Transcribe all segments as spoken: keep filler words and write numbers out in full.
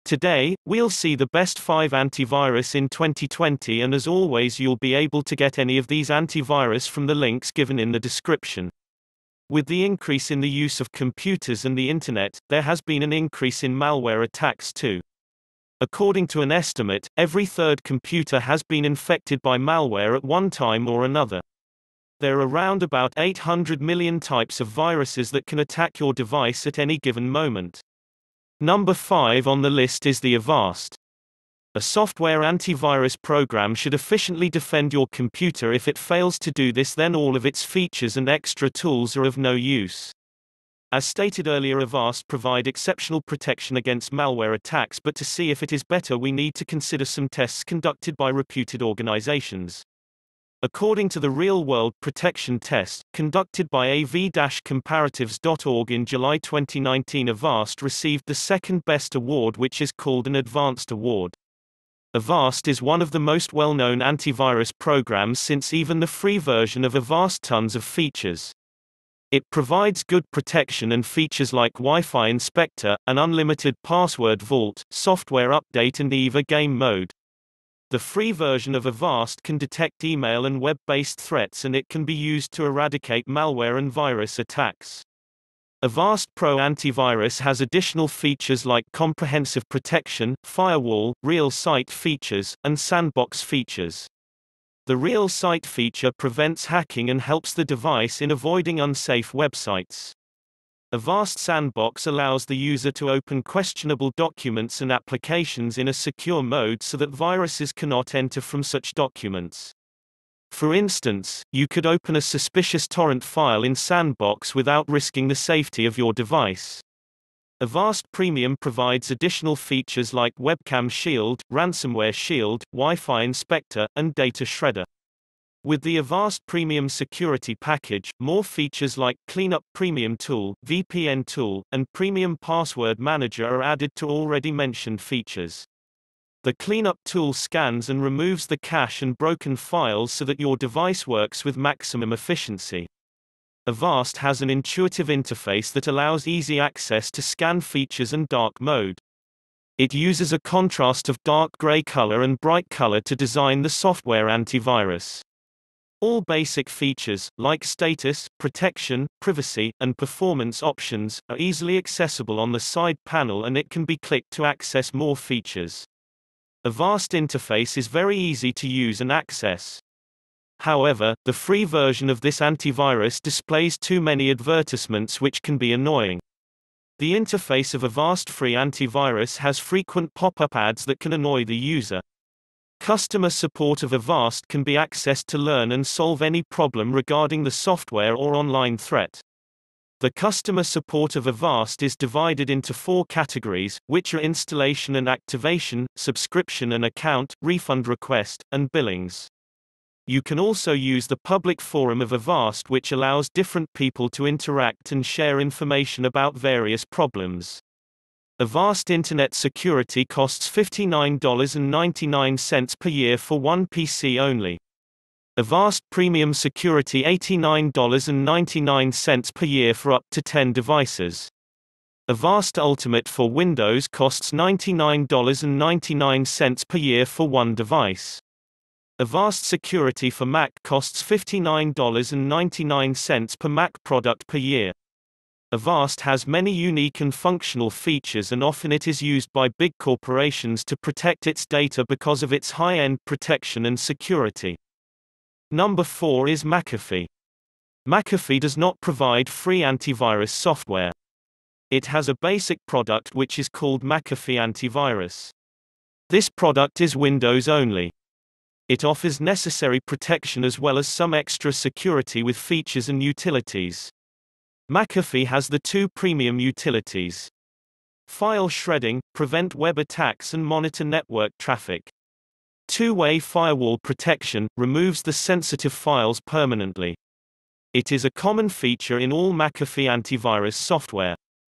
Today, we'll see the best five antivirus in twenty twenty, and as always you'll be able to get any of these antivirus from the links given in the description. With the increase in the use of computers and the internet, there has been an increase in malware attacks too. According to an estimate, every third computer has been infected by malware at one time or another. There are around about eight hundred million types of viruses that can attack your device at any given moment. Number five on the list is the Avast. A software antivirus program should efficiently defend your computer. If it fails to do this, then all of its features and extra tools are of no use. As stated earlier, Avast provide exceptional protection against malware attacks, but to see if it is better we need to consider some tests conducted by reputed organizations. According to the Real-World Protection Test, conducted by A V comparatives dot org in July twenty nineteen, Avast received the second-best award, which is called an Advanced Award. Avast is one of the most well-known antivirus programs, since even the free version of Avast tons of features. It provides good protection and features like Wi-Fi Inspector, an unlimited password vault, software update and E V A game mode. The free version of Avast can detect email and web-based threats, and it can be used to eradicate malware and virus attacks. Avast Pro Antivirus has additional features like comprehensive protection, firewall, real site features, and sandbox features. The real site feature prevents hacking and helps the device in avoiding unsafe websites. Avast Sandbox allows the user to open questionable documents and applications in a secure mode so that viruses cannot enter from such documents. For instance, you could open a suspicious torrent file in Sandbox without risking the safety of your device. Avast Premium provides additional features like Webcam Shield, Ransomware Shield, Wi-Fi Inspector, and Data Shredder. With the Avast Premium Security Package, more features like Cleanup Premium Tool, V P N Tool, and Premium Password Manager are added to already mentioned features. The Cleanup Tool scans and removes the cache and broken files so that your device works with maximum efficiency. Avast has an intuitive interface that allows easy access to scan features and dark mode. It uses a contrast of dark gray color and bright color to design the software antivirus. All basic features, like status, protection, privacy, and performance options, are easily accessible on the side panel, and it can be clicked to access more features. Avast interface is very easy to use and access. However, the free version of this antivirus displays too many advertisements, which can be annoying. The interface of Avast free antivirus has frequent pop-up ads that can annoy the user. Customer support of Avast can be accessed to learn and solve any problem regarding the software or online threat. The customer support of Avast is divided into four categories, which are installation and activation, subscription and account, refund request, and billings. You can also use the public forum of Avast, which allows different people to interact and share information about various problems. Avast Internet Security costs fifty-nine dollars and ninety-nine cents per year for one P C only. Avast Premium Security eighty-nine dollars and ninety-nine cents per year for up to ten devices. Avast Ultimate for Windows costs ninety-nine dollars and ninety-nine cents per year for one device. Avast Security for Mac costs fifty-nine dollars and ninety-nine cents per Mac product per year. Avast has many unique and functional features, and often it is used by big corporations to protect its data because of its high-end protection and security. Number four is McAfee. McAfee does not provide free antivirus software. It has a basic product which is called McAfee Antivirus. This product is Windows only. It offers necessary protection as well as some extra security with features and utilities. McAfee has the two premium utilities: file shredding, prevent web attacks and monitor network traffic. Two-way firewall protection, removes the sensitive files permanently. It is a common feature in all McAfee antivirus software.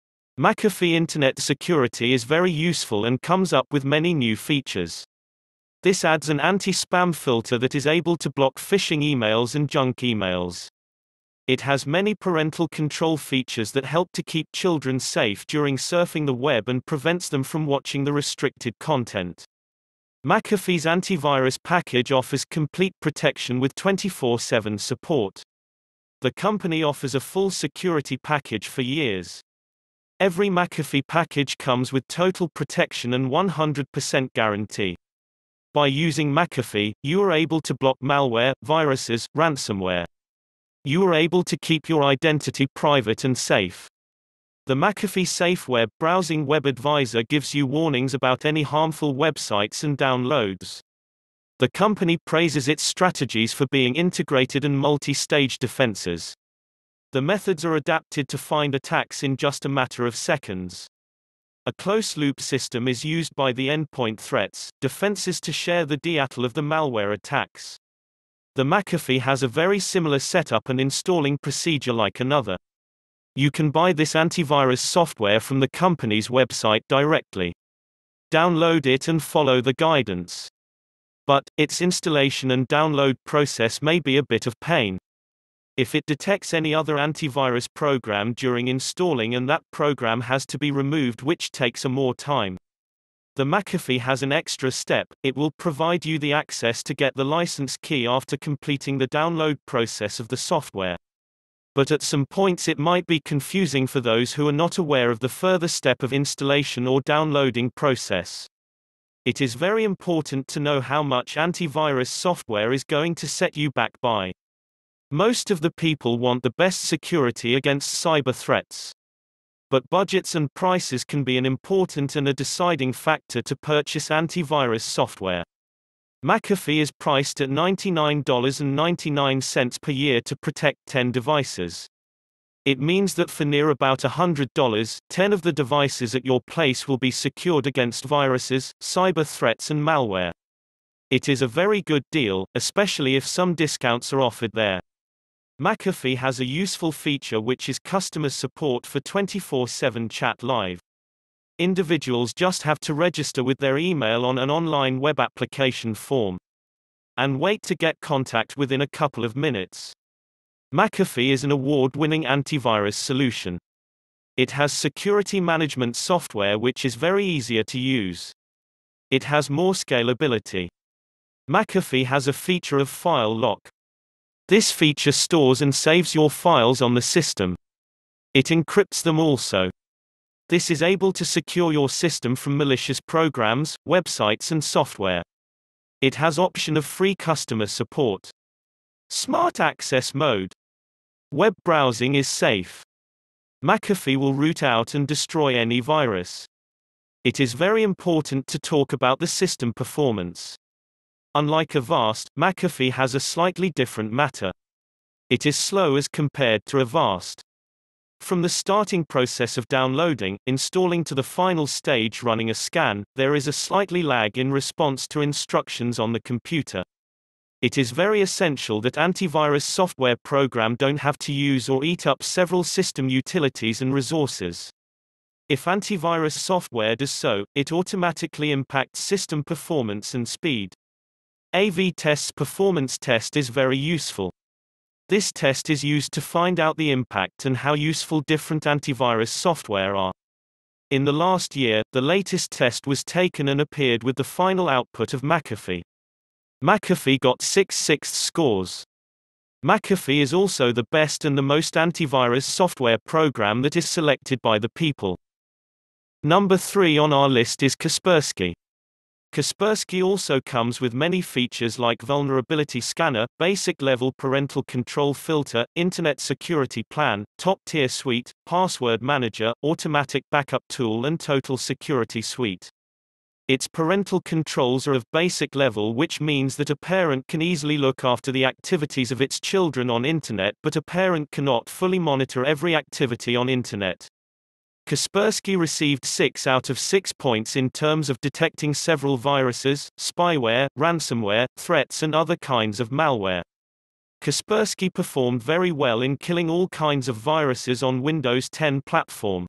McAfee Internet Security is very useful and comes up with many new features. This adds an anti-spam filter that is able to block phishing emails and junk emails. It has many parental control features that help to keep children safe during surfing the web and prevents them from watching the restricted content. McAfee's antivirus package offers complete protection with twenty-four seven support. The company offers a full security package for years. Every McAfee package comes with total protection and one hundred percent guarantee. By using McAfee, you are able to block malware, viruses, ransomware. You are able to keep your identity private and safe. The McAfee Safe Web Browsing Web Advisor gives you warnings about any harmful websites and downloads. The company praises its strategies for being integrated and multi-stage defenses. The methods are adapted to find attacks in just a matter of seconds. A closed-loop system is used by the endpoint threats, defenses to share the data of the malware attacks. The McAfee has a very similar setup and installing procedure like another. You can buy this antivirus software from the company's website directly. Download it and follow the guidance. But, its installation and download process may be a bit of pain. If it detects any other antivirus program during installing and that program has to be removed, which takes a more time. The McAfee has an extra step, it will provide you the access to get the license key after completing the download process of the software. But at some points it might be confusing for those who are not aware of the further step of installation or downloading process. It is very important to know how much antivirus software is going to set you back by. Most of the people want the best security against cyber threats. But budgets and prices can be an important and a deciding factor to purchase antivirus software. McAfee is priced at ninety-nine dollars and ninety-nine cents per year to protect ten devices. It means that for near about one hundred dollars, ten of the devices at your place will be secured against viruses, cyber threats and malware. It is a very good deal, especially if some discounts are offered there. McAfee has a useful feature which is customer support for twenty-four seven chat live. Individuals just have to register with their email on an online web application form and wait to get contact within a couple of minutes. McAfee is an award-winning antivirus solution. It has security management software which is very easier to use. It has more scalability. McAfee has a feature of file lock. This feature stores and saves your files on the system. It encrypts them also. This is able to secure your system from malicious programs, websites and software. It has option of free customer support. Smart access mode. Web browsing is safe. McAfee will root out and destroy any virus. It is very important to talk about the system performance. Unlike Avast, McAfee has a slightly different matter. It is slow as compared to Avast. From the starting process of downloading, installing to the final stage running a scan, there is a slightly lag in response to instructions on the computer. It is very essential that antivirus software program don't have to use or eat up several system utilities and resources. If antivirus software does so, it automatically impacts system performance and speed. A V test's performance test is very useful. This test is used to find out the impact and how useful different antivirus software are. In the last year, the latest test was taken and appeared with the final output of McAfee. McAfee got six sixths scores. McAfee is also the best and the most antivirus software program that is selected by the people. Number three on our list is Kaspersky. Kaspersky also comes with many features like vulnerability scanner, basic level parental control filter, internet security plan, top-tier suite, password manager, automatic backup tool and total security suite. Its parental controls are of basic level, which means that a parent can easily look after the activities of its children on internet, but a parent cannot fully monitor every activity on internet. Kaspersky received six out of six points in terms of detecting several viruses, spyware, ransomware, threats and other kinds of malware. Kaspersky performed very well in killing all kinds of viruses on Windows ten platform.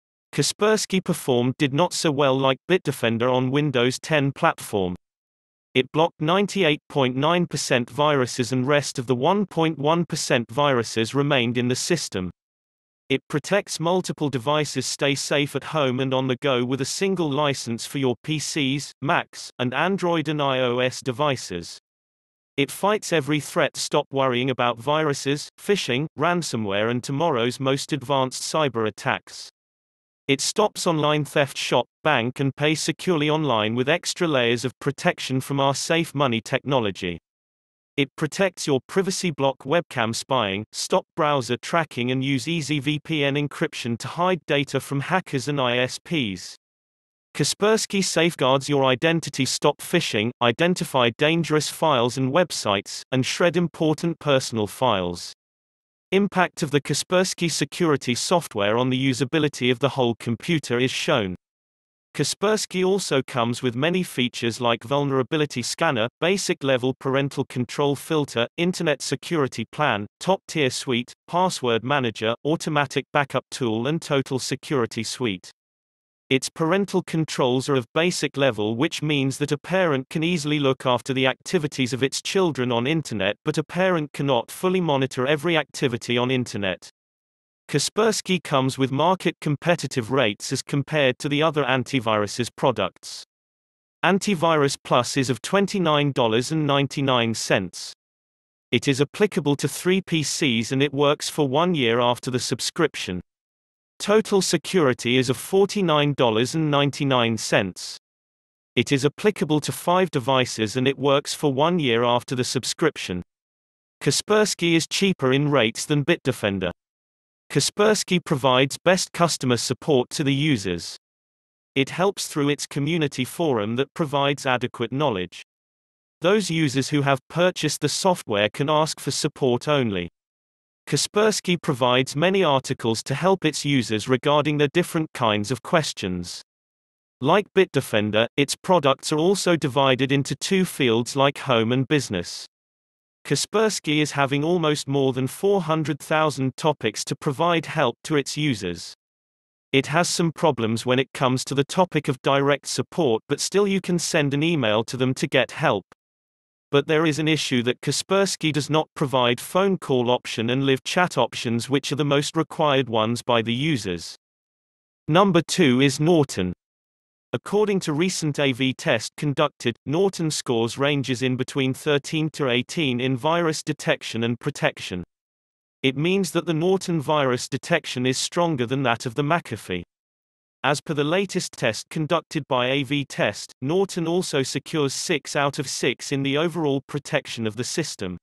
Kaspersky performed did not so well like Bitdefender on Windows ten platform. It blocked ninety-eight point nine percent viruses and rest of the one point one percent viruses remained in the system. It protects multiple devices. Stay safe at home and on the go with a single license for your P Cs, Macs, and Android and iOS devices. It fights every threat. Stop worrying about viruses, phishing, ransomware, and tomorrow's most advanced cyber attacks. It stops online theft. Shop, bank, and pay securely online with extra layers of protection from our Safe Money technology. It protects your privacy. Block webcam spying, stop browser tracking, and use easy V P N encryption to hide data from hackers and I S Ps. Kaspersky safeguards your identity. Stop phishing, identify dangerous files and websites, and shred important personal files. Impact of the Kaspersky security software on the usability of the whole computer is shown. Kaspersky also comes with many features like vulnerability scanner, basic level parental control filter, internet security plan, top-tier suite, password manager, automatic backup tool, and total security suite. Its parental controls are of basic level, which means that a parent can easily look after the activities of its children on internet, but a parent cannot fully monitor every activity on internet. Kaspersky comes with market competitive rates as compared to the other antiviruses products. Antivirus Plus is of twenty-nine dollars and ninety-nine cents. It is applicable to three P Cs and it works for one year after the subscription. Total Security is of forty-nine dollars and ninety-nine cents. It is applicable to five devices and it works for one year after the subscription. Kaspersky is cheaper in rates than Bitdefender. Kaspersky provides best customer support to the users. It helps through its community forum that provides adequate knowledge. Those users who have purchased the software can ask for support only. Kaspersky provides many articles to help its users regarding the different kinds of questions. Like Bitdefender, its products are also divided into two fields like home and business. Kaspersky is having almost more than four hundred thousand topics to provide help to its users. It has some problems when it comes to the topic of direct support, but still you can send an email to them to get help. But there is an issue that Kaspersky does not provide phone call option and live chat options, which are the most required ones by the users. Number two is Norton. According to recent A V test conducted, Norton scores ranges in between thirteen to eighteen in virus detection and protection. It means that the Norton virus detection is stronger than that of the McAfee. As per the latest test conducted by A V Test, Norton also secures six out of six in the overall protection of the system.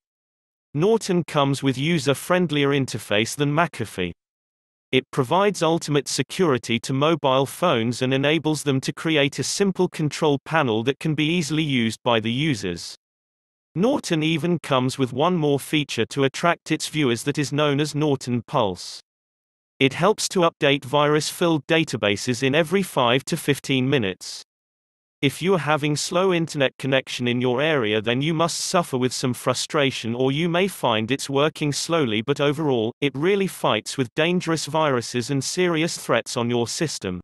Norton comes with user-friendlier interface than McAfee. It provides ultimate security to mobile phones and enables them to create a simple control panel that can be easily used by the users. Norton even comes with one more feature to attract its viewers that is known as Norton Pulse. It helps to update virus-filled databases in every five to fifteen minutes. If you are having slow internet connection in your area, then you must suffer with some frustration, or you may find it's working slowly, but overall, it really fights with dangerous viruses and serious threats on your system.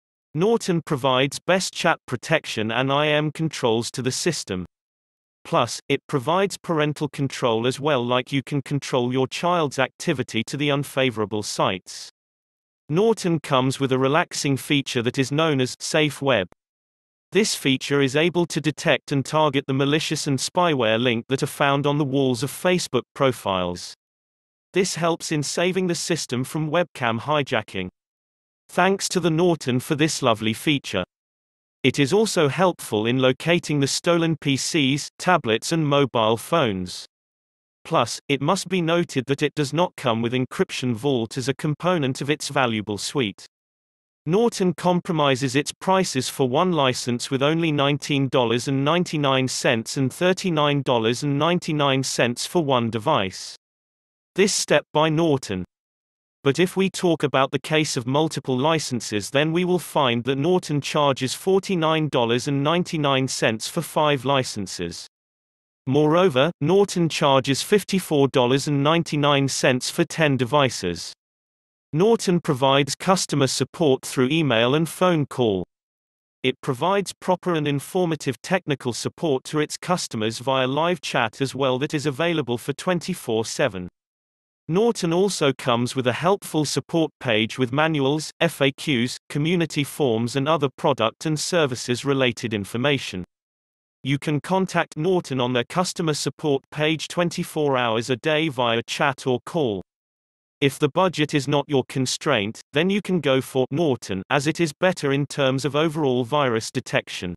Norton provides best chat protection and I M controls to the system. Plus, it provides parental control as well, like you can control your child's activity to the unfavorable sites. Norton comes with a relaxing feature that is known as Safe Web. This feature is able to detect and target the malicious and spyware link that are found on the walls of Facebook profiles. This helps in saving the system from webcam hijacking. Thanks to the Norton for this lovely feature. It is also helpful in locating the stolen P Cs, tablets and mobile phones. Plus, it must be noted that it does not come with encryption vault as a component of its valuable suite. Norton compromises its prices for one license with only nineteen dollars and ninety-nine cents and thirty-nine dollars and ninety-nine cents for one device. This step by Norton. But if we talk about the case of multiple licenses, then we will find that Norton charges forty-nine dollars and ninety-nine cents for five licenses. Moreover, Norton charges fifty-four dollars and ninety-nine cents for ten devices. Norton provides customer support through email and phone call. It provides proper and informative technical support to its customers via live chat as well that is available for twenty-four seven. Norton also comes with a helpful support page with manuals, F A Qs, community forms and other product and services related information. You can contact Norton on their customer support page twenty-four hours a day via chat or call. If the budget is not your constraint, then you can go for Norton, as it is better in terms of overall virus detection.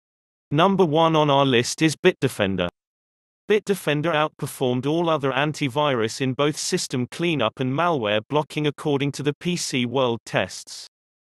Number one on our list is Bitdefender. Bitdefender outperformed all other antivirus in both system cleanup and malware blocking according to the P C World tests.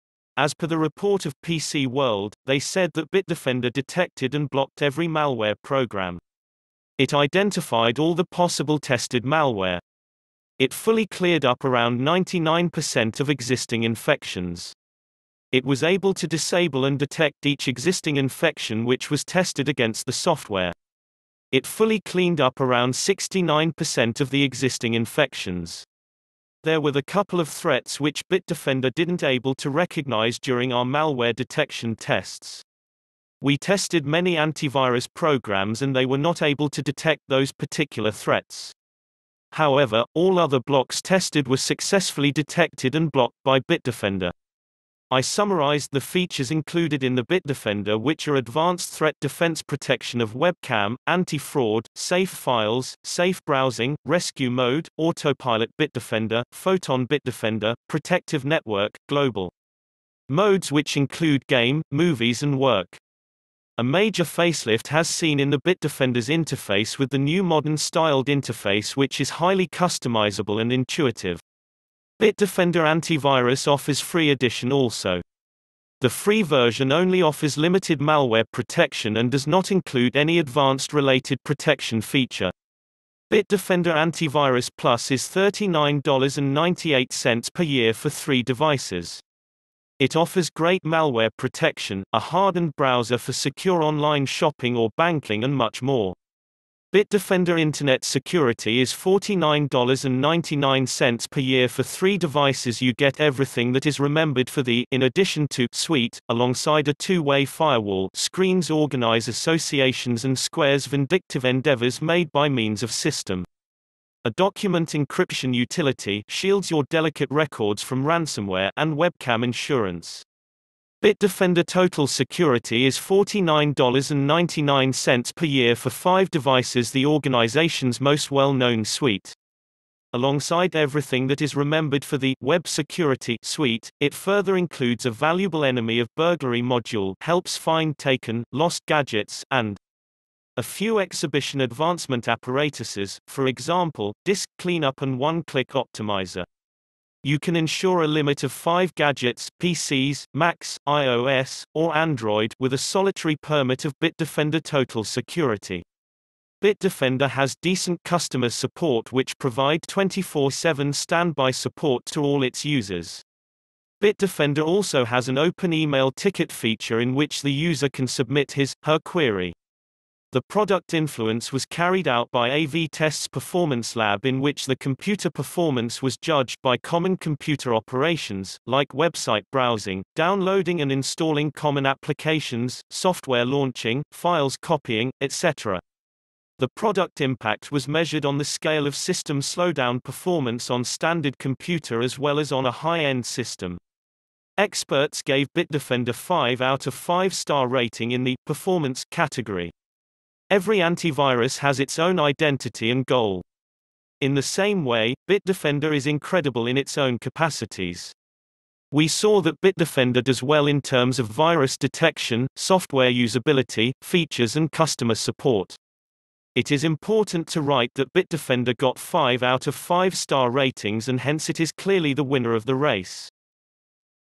As per the report of P C World, they said that Bitdefender detected and blocked every malware program. It identified all the possible tested malware. It fully cleared up around ninety-nine percent of existing infections. It was able to disable and detect each existing infection which was tested against the software. It fully cleaned up around sixty-nine percent of the existing infections. There were the couple of threats which Bitdefender didn't able to recognize during our malware detection tests. We tested many antivirus programs and they were not able to detect those particular threats. However, all other blocks tested were successfully detected and blocked by Bitdefender. I summarized the features included in the Bitdefender, which are advanced threat defense protection of webcam, anti-fraud, safe files, safe browsing, rescue mode, autopilot Bitdefender, photon Bitdefender, protective network, global modes which include game, movies and work. A major facelift has seen in the Bitdefender's interface with the new modern styled interface which is highly customizable and intuitive. Bitdefender Antivirus offers free edition also. The free version only offers limited malware protection and does not include any advanced related protection feature. Bitdefender Antivirus Plus is thirty-nine dollars and ninety-eight cents per year for three devices. It offers great malware protection, a hardened browser for secure online shopping or banking and much more. Bitdefender Internet Security is forty-nine dollars and ninety-nine cents per year for three devices. You get everything that is remembered for the in addition to suite, alongside a two-way firewall, screens organize associations and squares vindictive endeavors made by means of system. A document encryption utility shields your delicate records from ransomware and webcam insurance. Bitdefender Total Security is forty-nine dollars and ninety-nine cents per year for five devices, the organization's most well-known suite. Alongside everything that is remembered for the Web Security suite, it further includes a valuable enemy of burglary module, helps find taken, lost gadgets, and a few exhibition advancement apparatuses, for example, disk cleanup and one-click optimizer. You can ensure a limit of five gadgets, P Cs, Macs, iOS, or Android, with a solitary permit of Bitdefender Total Security. Bitdefender has decent customer support which provide twenty-four seven standby support to all its users. Bitdefender also has an open email ticket feature in which the user can submit his, her query. The product influence was carried out by A V Test's Performance Lab, in which the computer performance was judged by common computer operations, like website browsing, downloading and installing common applications, software launching, files copying, et cetera. The product impact was measured on the scale of system slowdown performance on standard computer as well as on a high-end system. Experts gave Bitdefender five out of five star rating in the performance category. Every antivirus has its own identity and goal. In the same way, Bitdefender is incredible in its own capacities. We saw that Bitdefender does well in terms of virus detection, software usability, features and customer support. It is important to write that Bitdefender got five out of five star ratings and hence it is clearly the winner of the race.